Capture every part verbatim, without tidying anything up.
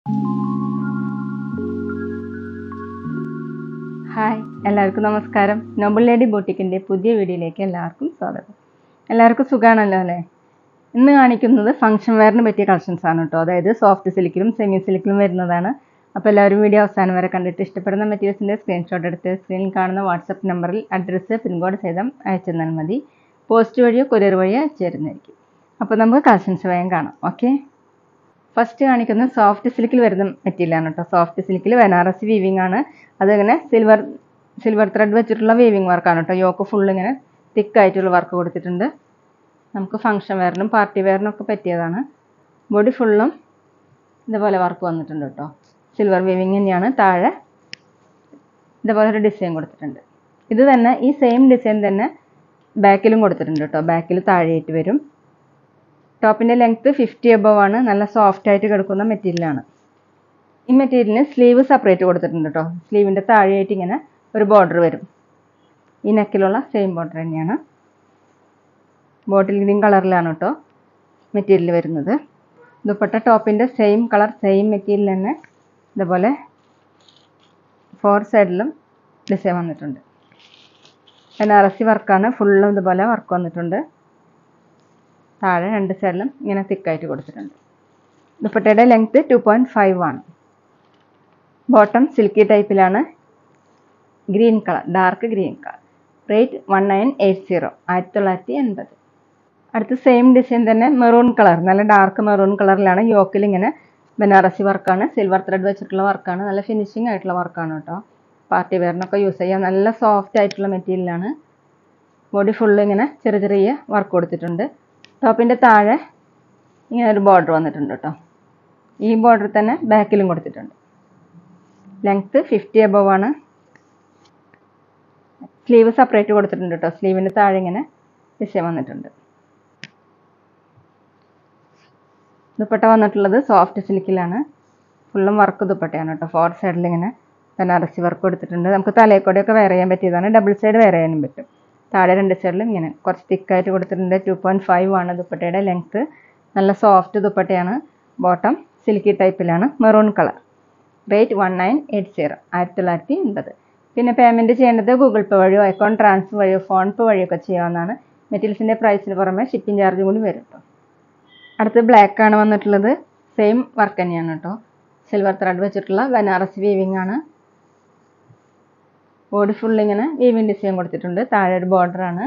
Hi, എല്ലാവർക്കും നമസ്കാരം. Noble lady ബോട്ടിക്കിൻ്റെ പുതിയ വീഡിയോയിലേക്ക് എല്ലാവർക്കും സ്വാഗതം. എല്ലാവർക്കും സുഖമാണല്ലോ അല്ലേ? ഇന്ന് കാണിക്കുന്നത് ഫംഗ്ഷൻ വെയറിന് പറ്റിയ കളക്ഷൻസ് ആണ് കേട്ടോ. അതായത് സോഫ്റ്റ് സിൽക്കിലും സെമി സിൽക്കിലും വരുന്നതാണ്. അപ്പോൾ എല്ലാവരും വീഡിയോ അവസാനം വരെ കണ്ടിട്ട് ഇഷ്ടപ്പെടുന്ന മെറ്റീരിയൽസിൻ്റെ സ്ക്രീൻഷോട്ട് എടുത്ത് സ്ക്രീനിൽ കാണുന്ന വാട്സപ്പ് നമ്പറിൽ അഡ്രസ്സ് പിൻകോഡ് സഹിതം അയച്ചു തന്നാൽ മതി. പോസ്റ്റ് വഴിയോ കൊറിയർ വഴിയോ അയച്ചു തരുന്നതായിരിക്കും. അപ്പോൾ നമുക്ക് കളക്ഷൻസ് വേഗം കാണാം. ഓക്കെ, ഫസ്റ്റ് കാണിക്കുന്നത് സോഫ്റ്റ് സിൽക്കിൽ വരുന്ന മെറ്റീരിയലാണ് കേട്ടോ. സോഫ്റ്റ് സിൽക്കിൽ ബനാറസി വീവിംഗ് ആണ്. അതിങ്ങനെ സിൽവർ സിൽവർ ത്രെഡ് വെച്ചിട്ടുള്ള വീവിംഗ് വർക്കാണ് കേട്ടോ. യോക്ക് ഫുൾ ഇങ്ങനെ തിക്കായിട്ടുള്ള വർക്ക് കൊടുത്തിട്ടുണ്ട്. നമുക്ക് ഫംഗ്ഷൻ വെയറിനും പാർട്ടി വെയറിനും ഒക്കെ പറ്റിയതാണ്. ബോഡി ഫുള്ളും ഇതുപോലെ വർക്ക് വന്നിട്ടുണ്ട് കേട്ടോ. സിൽവർ വീവിംഗ് തന്നെയാണ്. താഴെ ഇതുപോലെ ഒരു ഡിസൈൻ കൊടുത്തിട്ടുണ്ട്. ഇത് തന്നെ ഈ സെയിം ഡിസൈൻ തന്നെ ബാക്കിലും കൊടുത്തിട്ടുണ്ട് കേട്ടോ. ബാക്കിൽ താഴെയായിട്ട് വരും. ടോപ്പിൻ്റെ ലെങ്ത്ത് ഫിഫ്റ്റി എബവ് ആണ്. നല്ല സോഫ്റ്റ് ആയിട്ട് കിടക്കുന്ന മെറ്റീരിയലാണ്. ഈ മെറ്റീരിയലിന് സ്ലീവ് സെപ്പറേറ്റ് കൊടുത്തിട്ടുണ്ട് കേട്ടോ. സ്ലീവിൻ്റെ താഴെയായിട്ട് ഇങ്ങനെ ഒരു ബോർഡർ വരും. ഈ നെക്കിലുള്ള സെയിം ബോർഡർ തന്നെയാണ്. ബോട്ടിൽ ഗ്രീൻ കളറിലാണ് കേട്ടോ മെറ്റീരിയൽ വരുന്നത്. ദുപ്പട്ട ടോപ്പിൻ്റെ സെയിം കളർ സെയിം മെറ്റീരിയൽ തന്നെ ഇതുപോലെ ഫോർ സൈഡിലും ഡിസൈൻ വന്നിട്ടുണ്ട്. ബനാറസി വർക്കാണ്. ഫുള്ളും ഇതുപോലെ വർക്ക് വന്നിട്ടുണ്ട്. താഴെ രണ്ട് സൈഡിലും ഇങ്ങനെ തിക്കായിട്ട് കൊടുത്തിട്ടുണ്ട്. ദുപ്പട്ടയുടെ ലെങ്ത്ത് ടു പോയിൻറ്റ് ഫൈവ് ആണ്. ബോട്ടം സിൽക്കി ടൈപ്പിലാണ്. Green colour, dark green colour. Rate one nine eight zero ആയിരത്തി തൊള്ളായിരത്തി എൺപത്. അടുത്ത് സെയിം ഡിസൈൻ തന്നെ മെറൂൺ കളർ, നല്ല ഡാർക്ക് മെറൂൺ കളറിലാണ്. യോക്കിൽ ഇങ്ങനെ ബനാറസി വർക്കാണ്. സിൽവർ ത്രെഡ് വെച്ചിട്ടുള്ള വർക്കാണ്. നല്ല ഫിനിഷിംഗ് ആയിട്ടുള്ള വർക്കാണ് കേട്ടോ. പാർട്ടി വെയറിനൊക്കെ യൂസ് ചെയ്യാം. നല്ല സോഫ്റ്റ് ആയിട്ടുള്ള മെറ്റീരിയലാണ്. ബോഡി ഫുള്ള് ഇങ്ങനെ ചെറിയ ചെറിയ വർക്ക് കൊടുത്തിട്ടുണ്ട്. ടോപ്പിൻ്റെ താഴെ ഇങ്ങനെ ഒരു ബോർഡർ വന്നിട്ടുണ്ട് കേട്ടോ. ഈ ബോർഡർ തന്നെ ബാക്കിലും കൊടുത്തിട്ടുണ്ട്. ലെങ്ത്ത് ഫിഫ്റ്റി എബവ് ആണ്. സ്ലീവ് സെപ്പറേറ്റ് കൊടുത്തിട്ടുണ്ട് കേട്ടോ. സ്ലീവിൻ്റെ താഴെ ഇങ്ങനെ ഡിസൈൻ വന്നിട്ടുണ്ട്. ദുപ്പട്ട വന്നിട്ടുള്ളത് സോഫ്റ്റ് സിൽക്കിലാണ്. ഫുള്ളും വർക്ക് ദുപ്പട്ടയാണ് കേട്ടോ. ഫോർ സൈഡിൽ ഇങ്ങനെ ബനാറസി വർക്ക് കൊടുത്തിട്ടുണ്ട്. നമുക്ക് തലയെക്കോടെയൊക്കെ വെയർ ചെയ്യാൻ പറ്റിയതാണ്. ഡബിൾ സൈഡ് വെയർ ചെയ്യാനും പറ്റും. താഴെ രണ്ട് സൈഡിലും ഇങ്ങനെ കുറച്ച് തിക്കായിട്ട് കൊടുത്തിട്ടുണ്ട്. ടു പോയിൻറ്റ് ഫൈവ് ആണ് ദുപ്പട്ടയുടെ ലെങ്ത്ത്. നല്ല സോഫ്റ്റ് ദുപ്പട്ടയാണ്. ബോട്ടം സിൽക്കി ടൈപ്പിലാണ്. Maroon colour. Rate one nine eight zero ആയിരത്തി തൊള്ളായിരത്തി എൺപത്. പിന്നെ പേയ്മെൻറ്റ് ചെയ്യേണ്ടത് ഗൂഗിൾ പേ വഴിയോ അക്കൗണ്ട് ട്രാൻസ്ഫർ വഴിയോ ഫോൺ പേ വഴിയൊക്കെ ചെയ്യാവുന്നതാണ്. മെറ്റീരിയൽസിൻ്റെ പ്രൈസിന് പുറമെ ഷിപ്പിംഗ് ചാർജ് കൂടി വരും കേട്ടോ. അടുത്ത് ബ്ലാക്ക് ആണ് വന്നിട്ടുള്ളത്. സെയിം വർക്ക് തന്നെയാണ് കേട്ടോ. സിൽവർ ത്രെഡ് വെച്ചിട്ടുള്ള ബനാറസി വീവിംഗ് ആണ്. ബോഡി ഫുൾ ഇങ്ങനെ വീവിംഗ് ഡിസൈൻ കൊടുത്തിട്ടുണ്ട്. താഴെ ഒരു ബോർഡറാണ്.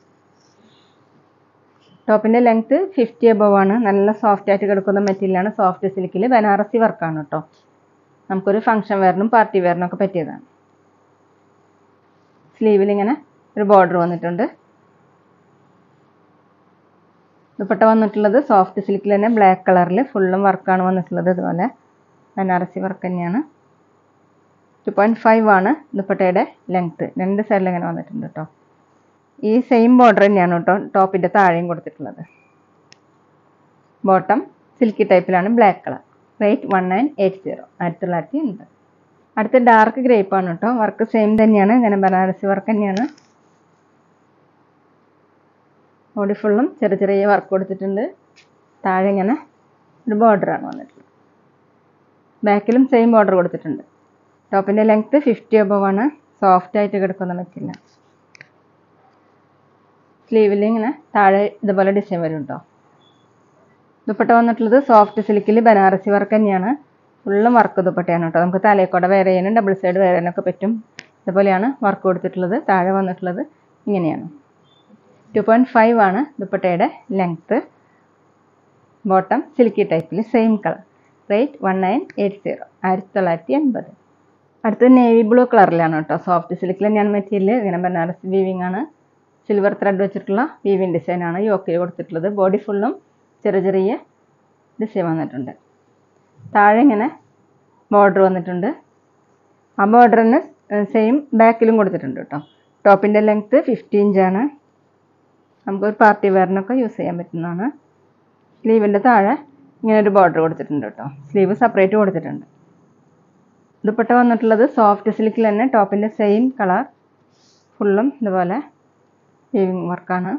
ടോപ്പിൻ്റെ ലെങ്ത്ത് ഫിഫ്റ്റി എബവ് ആണ്. നല്ല സോഫ്റ്റ് ആയിട്ട് കിടക്കുന്ന മെറ്റീരിയലാണ്. സോഫ്റ്റ് സിൽക്കിൽ ബനാറസി വർക്കാണ് കേട്ടോ. നമുക്കൊരു ഫംഗ്ഷൻ വെയറിനും പാർട്ടി വെയറിനും ഒക്കെ പറ്റിയതാണ്. സ്ലീവിൽ ഇങ്ങനെ ഒരു ബോർഡർ വന്നിട്ടുണ്ട്. ദുപ്പട്ട വന്നിട്ടുള്ളത് സോഫ്റ്റ് സിൽക്കിൽ തന്നെ ബ്ലാക്ക് കളറിൽ ഫുള്ളും വർക്കാണ് വന്നിട്ടുള്ളത്. ഇതുപോലെ ബനാറസി വർക്ക് തന്നെയാണ്. ടു പോയിൻറ്റ് ഫൈവ് ആണ് ദുപ്പട്ടയുടെ ലെങ്ത്ത്. രണ്ട് സൈഡിൽ ഇങ്ങനെ വന്നിട്ടുണ്ട് കേട്ടോ. ഈ സെയിം ബോർഡർ തന്നെയാണ് കേട്ടോ ടോപ്പിൻ്റെ താഴെയും കൊടുത്തിട്ടുള്ളത്. ബോട്ടം സിൽക്കി ടൈപ്പിലാണ്. Black colour. Rate one nine eight zero ആയിരത്തി തൊള്ളായിരത്തി എൺപത്. അടുത്ത ഡാർക്ക് ഗ്രേപ്പ് ആണ് കേട്ടോ. വർക്ക് സെയിം തന്നെയാണ്. ഇങ്ങനെ ബനാറസി വർക്ക് തന്നെയാണ്. ബോഡി ഫുള്ളും ചെറിയ ചെറിയ വർക്ക് കൊടുത്തിട്ടുണ്ട്. താഴെ ഇങ്ങനെ ഒരു ബോർഡറാണ് വന്നിട്ടുള്ളത്. ബാക്കിലും സെയിം ബോർഡർ കൊടുത്തിട്ടുണ്ട്. ടോപ്പിൻ്റെ ലെങ്ത്ത് ഫിഫ്റ്റി എബവ് ആണ്. സോഫ്റ്റ് ആയിട്ട് കിടക്കുന്ന മെറ്റീരിയലാണ്. സ്ലീവിൽ ഇങ്ങനെ താഴെ ഇതുപോലെ ഡിസൈൻ വരും കേട്ടോ. ദുപ്പട്ട വന്നിട്ടുള്ളത് സോഫ്റ്റ് സിൽക്കിൽ ബനാറസി വർക്ക് തന്നെയാണ്. ഫുള്ളും വർക്ക് ദുപ്പട്ടയാണ് കേട്ടോ. നമുക്ക് തലയെക്കോടെ വെയർ ചെയ്യാനും ഡബിൾ സൈഡ് വെയർ ചെയ്യാനൊക്കെ പറ്റും. ഇതുപോലെയാണ് വർക്ക് കൊടുത്തിട്ടുള്ളത്. താഴെ വന്നിട്ടുള്ളത് ഇങ്ങനെയാണ്. ടു പോയിൻറ്റ് ഫൈവ് ആണ് ദുപ്പട്ടയുടെ ലെങ്ത്ത്. ബോട്ടം സിൽക്കി ടൈപ്പിൽ same colour. Rate one nine eight zero ആയിരത്തി തൊള്ളായിരത്തി എൺപത്. അടുത്തത് നേവി ബ്ലൂ കളറിലാണ് കേട്ടോ. സോഫ്റ്റ് സിൽക്കിൽ തന്നെയാണ് മെറ്റീരിയൽ. ഇങ്ങനെ ബനാറസി വീവിംഗ് ആണ്. സിൽവർ ത്രെഡ് വെച്ചിട്ടുള്ള വീവിംഗ് ഡിസൈനാണ് യോക്കിൽ കൊടുത്തിട്ടുള്ളത്. ബോഡി ഫുള്ളും ചെറിയ ചെറിയ ഡിസൈൻ വന്നിട്ടുണ്ട്. താഴെ ഇങ്ങനെ ബോർഡർ വന്നിട്ടുണ്ട്. ആ ബോർഡറിന് സെയിം ബാക്കിലും കൊടുത്തിട്ടുണ്ട് കേട്ടോ. ടോപ്പിൻ്റെ ലെങ്ത്ത് ഫിഫ്റ്റി ഇഞ്ചാണ്. നമുക്കൊരു പാർട്ടി വെയറിനൊക്കെ യൂസ് ചെയ്യാൻ പറ്റുന്നതാണ്. സ്ലീവിൻ്റെ താഴെ ഇങ്ങനെ ഒരു ബോർഡർ കൊടുത്തിട്ടുണ്ട് കേട്ടോ. സ്ലീവ് സെപ്പറേറ്റ് കൊടുത്തിട്ടുണ്ട്. ദുപ്പട്ട വന്നിട്ടുള്ളത് സോഫ്റ്റ് സിൽക്കിൽ തന്നെ. ടോപ്പിൻ്റെ സെയിം കളർ. ഫുള്ളും ഇതുപോലെ വീവിംഗ് വർക്കാണ്.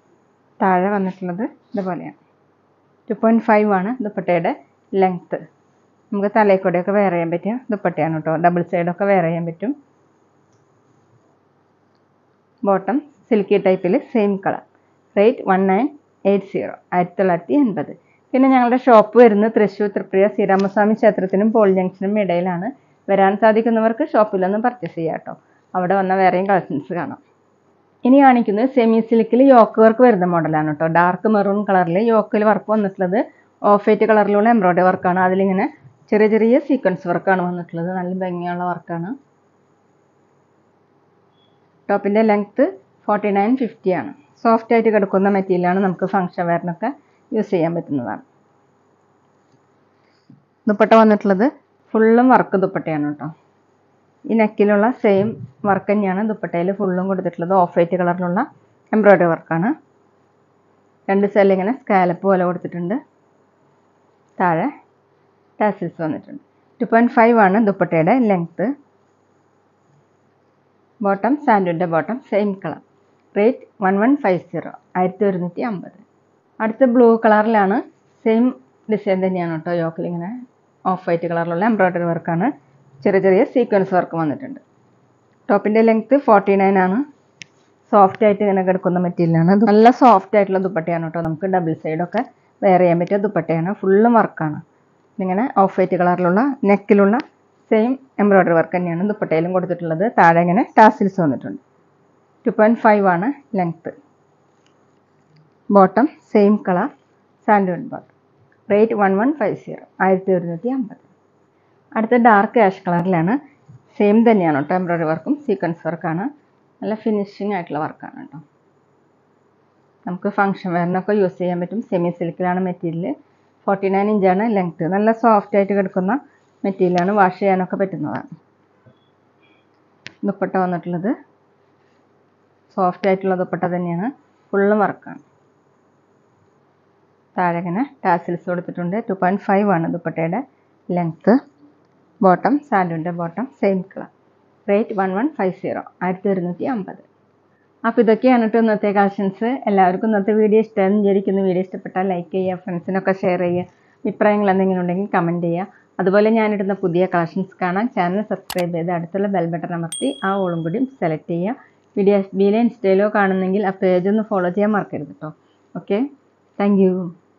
താഴെ വന്നിട്ടുള്ളത് ഇതുപോലെയാണ്. ടു പോയിൻറ്റ് ഫൈവ് ആണ് ദുപ്പട്ടയുടെ ലെങ്ത്ത്. നമുക്ക് തലയിൽ കൂടെയൊക്കെ വെയർ ചെയ്യാൻ പറ്റിയ ദുപ്പട്ടയാണ് കേട്ടോ. ഡബിൾ സൈഡൊക്കെ വെയർ ചെയ്യാൻ പറ്റും. ബോട്ടം സിൽക്കി ടൈപ്പിൽ same colour. Rate one nine eight zero ആയിരത്തി തൊള്ളായിരത്തി എൺപത്. പിന്നെ ഞങ്ങളുടെ ഷോപ്പ് വരുന്നത് തൃശ്ശൂർ തൃപ്രിയ ശ്രീരാമസ്വാമി ക്ഷേത്രത്തിനും പോൾ ജംഗ്ഷനും ഇടയിലാണ്. വരാൻ സാധിക്കുന്നവർക്ക് ഷോപ്പിലൊന്ന് പർച്ചേസ് ചെയ്യാം കേട്ടോ. അവിടെ വന്ന വേറെയും കളക്ഷൻസ് കാണാം. ഇനി കാണിക്കുന്നത് സെമി സിൽക്കിൽ യോക്ക് വർക്ക് വരുന്ന മോഡലാണ് കേട്ടോ. ഡാർക്ക് മെറൂൺ കളറിൽ യോക്കിൽ വർക്ക് വന്നിട്ടുള്ളത് ഓഫ് വൈറ്റ് കളറിലുള്ള എംബ്രോയ്ഡറി വർക്കാണ്. അതിലിങ്ങനെ ചെറിയ ചെറിയ സീക്വൻസ് വർക്കാണ് വന്നിട്ടുള്ളത്. നല്ല ഭംഗിയുള്ള വർക്കാണ്. ടോപ്പിൻ്റെ ലെങ്ത്ത് ഫോർട്ടി നയൻ ഫിഫ്റ്റി ആണ്. സോഫ്റ്റ് ആയിട്ട് കിടക്കുന്ന മെറ്റീരിയലാണ്. നമുക്ക് ഫംഗ്ഷൻ വെയറിനൊക്കെ യൂസ് ചെയ്യാൻ പറ്റുന്നതാണ്. ദുപ്പട്ട വന്നിട്ടുള്ളത് ഫുള്ളും വർക്ക് ദുപ്പട്ടയാണ് കേട്ടോ. ഈ നെക്കിലുള്ള സെയിം വർക്ക് തന്നെയാണ് ദുപ്പട്ടയിൽ ഫുള്ളും കൊടുത്തിട്ടുള്ളത്. ഓഫ് വൈറ്റ് കളറിലുള്ള എംബ്രോയ്ഡറി വർക്കാണ്. രണ്ട് സൈഡിൽ ഇങ്ങനെ സ്കാലപ്പ് പോലെ കൊടുത്തിട്ടുണ്ട്. താഴെ ടാസിൽസ് വന്നിട്ടുണ്ട്. ടു പോയിൻറ്റ് ഫൈവ് ആണ് ദുപ്പട്ടയുടെ ലെങ്ത്ത്. ബോട്ടം സാൻഡൂൻ്റെ bottom same colour. Rate one one five zero ആയിരത്തി ഒരുന്നൂറ്റി അമ്പത്. അടുത്ത ബ്ലൂ കളറിലാണ്. സെയിം ഡിസൈൻ തന്നെയാണ് കേട്ടോ. യോക്കിൽ ഇങ്ങനെ ഓഫ് വൈറ്റ് കളറിലുള്ള എംബ്രോയ്ഡറി വർക്കാണ്. ചെറിയ ചെറിയ സീക്വൻസ് വർക്ക് വന്നിട്ടുണ്ട്. ടോപ്പിൻ്റെ ലെങ്ത്ത് ഫോർട്ടി നയൻ ആണ്. സോഫ്റ്റ് ആയിട്ട് ഇങ്ങനെ കിടക്കുന്ന മെറ്റീരിയലാണ്. നല്ല സോഫ്റ്റ് ആയിട്ടുള്ള ദുപ്പട്ടയാണ് കേട്ടോ. നമുക്ക് ഡബിൾ സൈഡൊക്കെ വെയർ ചെയ്യാൻ പറ്റിയ ദുപ്പട്ടയാണ്. ഫുള്ളും വർക്കാണ്. ഇങ്ങനെ ഓഫ് വൈറ്റ് കളറിലുള്ള നെക്കിലുള്ള സെയിം എംബ്രോയ്ഡറി വർക്ക് തന്നെയാണ് ദുപ്പട്ടയിലും കൊടുത്തിട്ടുള്ളത്. താഴെ ഇങ്ങനെ ടാസിൽസ് വന്നിട്ടുണ്ട്. ടു പോയിൻറ്റ് ഫൈവ് ആണ് ലെങ്ത്ത്. ബോട്ടം സെയിം കളർ സാൻഡൂൺ bottom. Rate one one five zero ആയിരത്തി ഒരുന്നൂറ്റി അമ്പത്. അടുത്ത ഡാർക്ക് ആഷ് കളറിലാണ്. സെയിം തന്നെയാണ് കേട്ടോ. എംബ്രോയ്ഡറി വർക്കും സീക്വൻസ് വർക്കാണ്. നല്ല ഫിനിഷിംഗ് ആയിട്ടുള്ള വർക്കാണ് കേട്ടോ. നമുക്ക് ഫംഗ്ഷൻ വെയറിനൊക്കെ യൂസ് ചെയ്യാൻ പറ്റും. സെമി സിൽക്കിലാണ് മെറ്റീരിയൽ. ഫോർട്ടി നയൻ ഇഞ്ചാണ് ലെങ്ത്ത്. നല്ല സോഫ്റ്റ് ആയിട്ട് കിടക്കുന്ന മെറ്റീരിയലാണ്. വാഷ് ചെയ്യാനൊക്കെ പറ്റുന്നതാണ്. ദുപ്പട്ട വന്നിട്ടുള്ളത് സോഫ്റ്റ് ആയിട്ടുള്ള ദുപ്പട്ട തന്നെയാണ്. ഫുള്ളും വർക്കാണ്. താഴെ ഇങ്ങനെ ടാസിൽസ് കൊടുത്തിട്ടുണ്ട്. ടു പോയിൻറ്റ് ഫൈവ് ആണ് ദുപ്പട്ടയുടെ ലെങ്ത്ത്. ബോട്ടം സാൻഡൂൻ്റെ bottom same colour. Rate one one five zero ആയിരത്തി ഒരുന്നൂറ്റി അമ്പത്. അപ്പോൾ ഇതൊക്കെയാണ് കേട്ടോ ഇന്നത്തെ കളക്ഷൻസ്. എല്ലാവർക്കും ഇന്നത്തെ വീഡിയോ ഇഷ്ടമാണെന്ന് വിചാരിക്കുന്നു. വീഡിയോ ഇഷ്ടപ്പെട്ടാൽ ലൈക്ക് ചെയ്യുക, ഫ്രണ്ട്സിനൊക്കെ ഷെയർ ചെയ്യുക. അഭിപ്രായങ്ങൾ എന്തെങ്കിലും ഉണ്ടെങ്കിൽ കമൻറ്റ് ചെയ്യുക. അതുപോലെ ഞാനിടുന്ന പുതിയ കളക്ഷൻസ് കാണാൻ ചാനൽ സബ്സ്ക്രൈബ് ചെയ്ത് അടുത്തുള്ള ബെൽ ബട്ടൺ അമർത്തി ആ ഓളും കൂടി സെലക്ട് ചെയ്യുക. വീഡിയോ എഫ് ബിയിലോ ഇൻസ്റ്റയിലോ കാണുന്നെങ്കിൽ ആ പേജ് ഒന്ന് ഫോളോ ചെയ്യാൻ മറക്കരുത് കേട്ടോ. Okay, thank U.